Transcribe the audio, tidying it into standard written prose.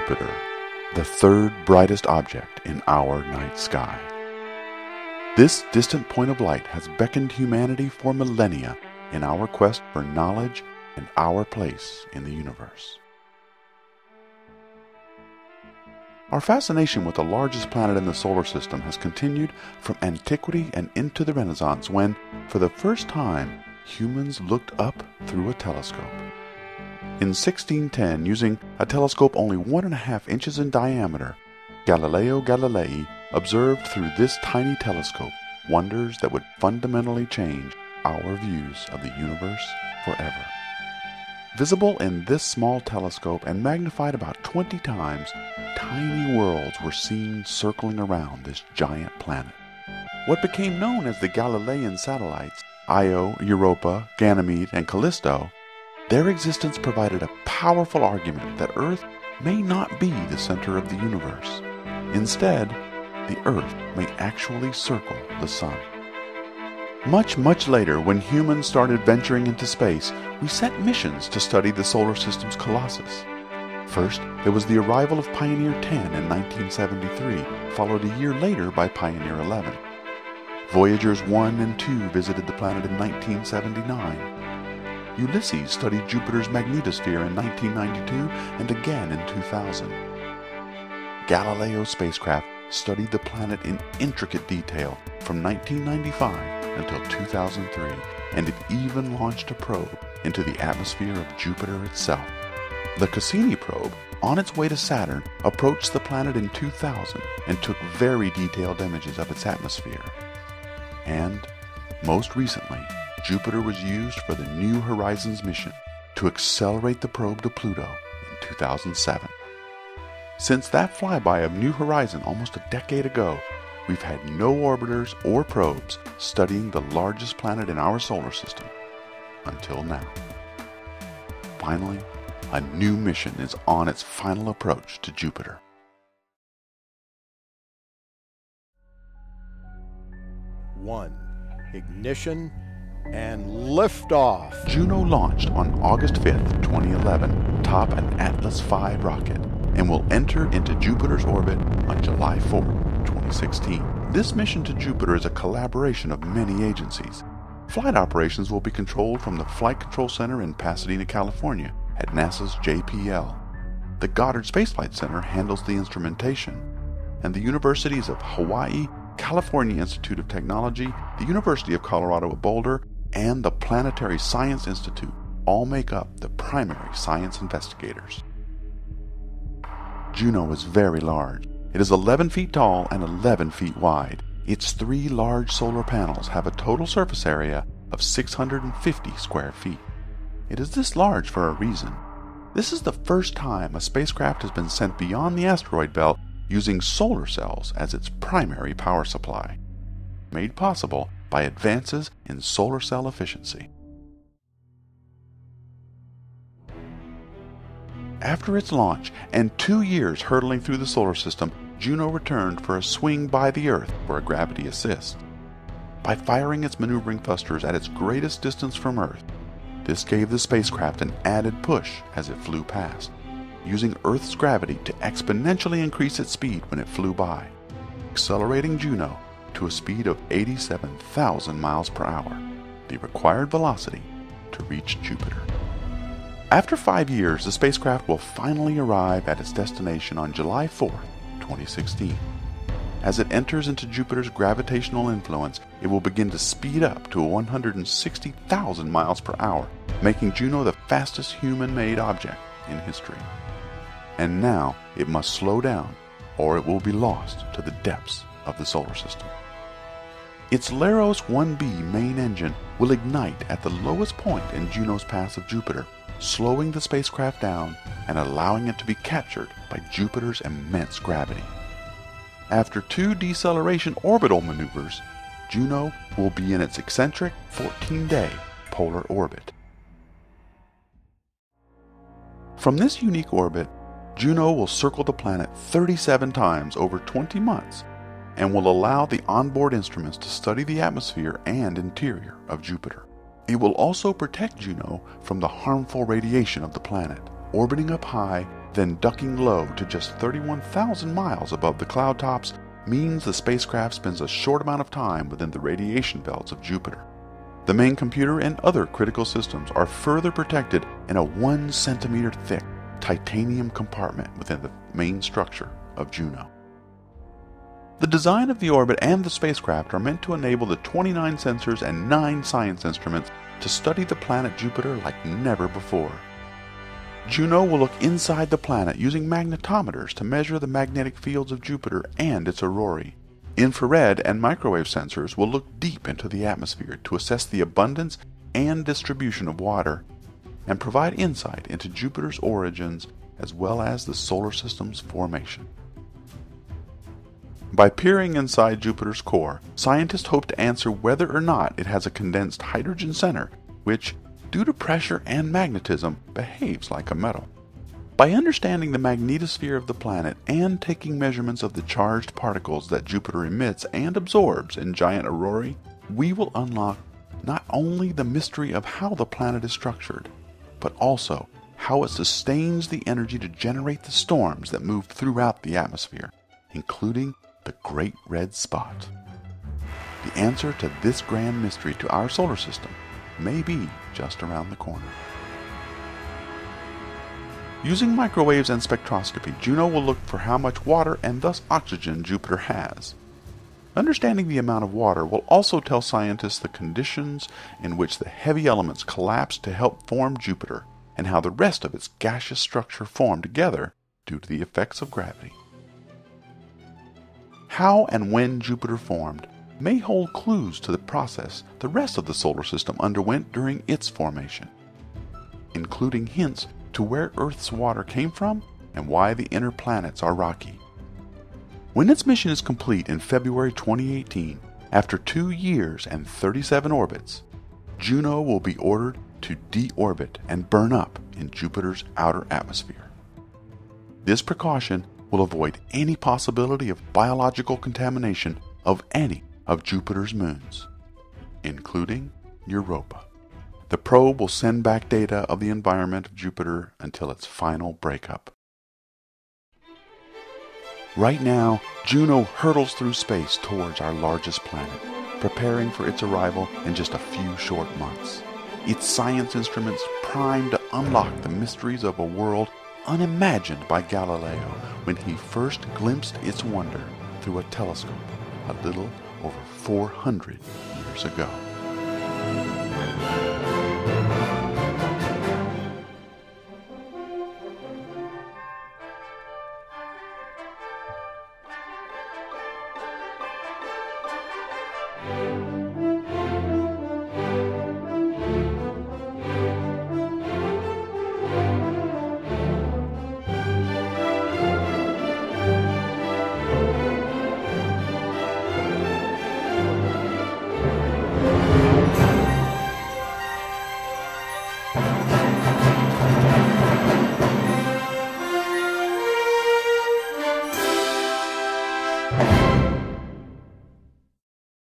Jupiter, the third brightest object in our night sky. This distant point of light has beckoned humanity for millennia in our quest for knowledge and our place in the universe. Our fascination with the largest planet in the solar system has continued from antiquity and into the Renaissance when, for the first time, humans looked up through a telescope. In 1610, using a telescope only 1.5 inches in diameter, Galileo Galilei observed through this tiny telescope wonders that would fundamentally change our views of the universe forever. Visible in this small telescope and magnified about 20 times, tiny worlds were seen circling around this giant planet. What became known as the Galilean satellites, Io, Europa, Ganymede, and Callisto, their existence provided a powerful argument that Earth may not be the center of the universe. Instead, the Earth may actually circle the Sun. Much later, when humans started venturing into space, we sent missions to study the solar system's Colossus. First, there was the arrival of Pioneer 10 in 1973, followed a year later by Pioneer 11. Voyagers 1 and 2 visited the planet in 1979. Ulysses studied Jupiter's magnetosphere in 1992 and again in 2000. Galileo Spacecraft studied the planet in intricate detail from 1995 until 2003, and it even launched a probe into the atmosphere of Jupiter itself. The Cassini probe, on its way to Saturn, approached the planet in 2000 and took very detailed images of its atmosphere. And, most recently, Jupiter was used for the New Horizons mission to accelerate the probe to Pluto in 2007. Since that flyby of New Horizons almost a decade ago, we've had no orbiters or probes studying the largest planet in our solar system until now. Finally, a new mission is on its final approach to Jupiter. One, ignition and liftoff. Juno launched on August 5th, 2011, atop an Atlas V rocket, and will enter into Jupiter's orbit on July 4th, 2016. This mission to Jupiter is a collaboration of many agencies. Flight operations will be controlled from the Flight Control Center in Pasadena, California, at NASA's JPL. The Goddard Space Flight Center handles the instrumentation, and the universities of Hawaii, California Institute of Technology, the University of Colorado at Boulder, and the Planetary Science Institute all make up the primary science investigators. Juno is very large. It is 11 feet tall and 11 feet wide. Its 3 large solar panels have a total surface area of 650 square feet. It is this large for a reason. This is the first time a spacecraft has been sent beyond the asteroid belt using solar cells as its primary power supply, made possible by advances in solar cell efficiency. After its launch and 2 years hurtling through the solar system, Juno returned for a swing by the Earth for a gravity assist. By firing its maneuvering thrusters at its greatest distance from Earth, this gave the spacecraft an added push as it flew past, using Earth's gravity to exponentially increase its speed when it flew by, accelerating Juno to a speed of 87,000 miles per hour, the required velocity to reach Jupiter. After 5 years, the spacecraft will finally arrive at its destination on July 4th, 2016. As it enters into Jupiter's gravitational influence, it will begin to speed up to 160,000 miles per hour, making Juno the fastest human-made object in history. And now it must slow down, or it will be lost to the depths of the solar system. Its Laros 1B main engine will ignite at the lowest point in Juno's path of Jupiter, slowing the spacecraft down and allowing it to be captured by Jupiter's immense gravity. After 2 deceleration orbital maneuvers, Juno will be in its eccentric 14-day polar orbit. From this unique orbit, Juno will circle the planet 37 times over 20 months and will allow the onboard instruments to study the atmosphere and interior of Jupiter. It will also protect Juno from the harmful radiation of the planet. Orbiting up high, then ducking low to just 31,000 miles above the cloud tops means the spacecraft spends a short amount of time within the radiation belts of Jupiter. The main computer and other critical systems are further protected in a 1 centimeter thick titanium compartment within the main structure of Juno. The design of the orbit and the spacecraft are meant to enable the 29 sensors and 9 science instruments to study the planet Jupiter like never before. Juno will look inside the planet using magnetometers to measure the magnetic fields of Jupiter and its aurorae. Infrared and microwave sensors will look deep into the atmosphere to assess the abundance and distribution of water and provide insight into Jupiter's origins as well as the solar system's formation. By peering inside Jupiter's core, scientists hope to answer whether or not it has a condensed hydrogen center, which, due to pressure and magnetism, behaves like a metal. By understanding the magnetosphere of the planet and taking measurements of the charged particles that Jupiter emits and absorbs in giant aurorae, we will unlock not only the mystery of how the planet is structured, but also how it sustains the energy to generate the storms that move throughout the atmosphere, including the Great Red Spot. The answer to this grand mystery to our solar system may be just around the corner. Using microwaves and spectroscopy, Juno will look for how much water and thus oxygen Jupiter has. Understanding the amount of water will also tell scientists the conditions in which the heavy elements collapsed to help form Jupiter and how the rest of its gaseous structure formed together due to the effects of gravity. How and when Jupiter formed may hold clues to the process the rest of the solar system underwent during its formation, including hints to where Earth's water came from and why the inner planets are rocky. When its mission is complete in February 2018, after 2 years and 37 orbits, Juno will be ordered to deorbit and burn up in Jupiter's outer atmosphere. This precaution will avoid any possibility of biological contamination of any of Jupiter's moons, including Europa. The probe will send back data of the environment of Jupiter until its final breakup. Right now, Juno hurtles through space towards our largest planet, preparing for its arrival in just a few short months. Its science instruments primed to unlock the mysteries of a world unimagined by Galileo when he first glimpsed its wonder through a telescope a little over 400 years ago.